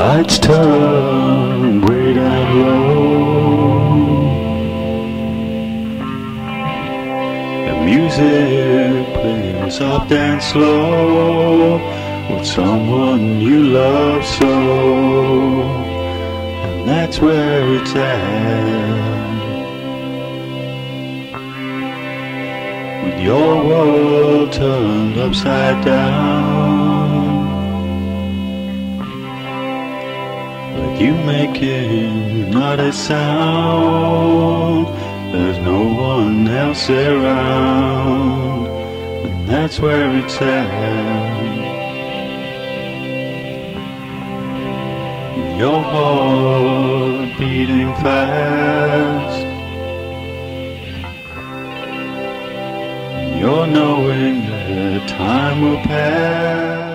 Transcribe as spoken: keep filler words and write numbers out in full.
lights turn way down low. The music plays soft and slow with someone you love so, and that's where it's at. With your world turned upside down, with you making not a sound, there's no one else around, and that's where it's at. Your heart beating fast, you're knowing that time will pass.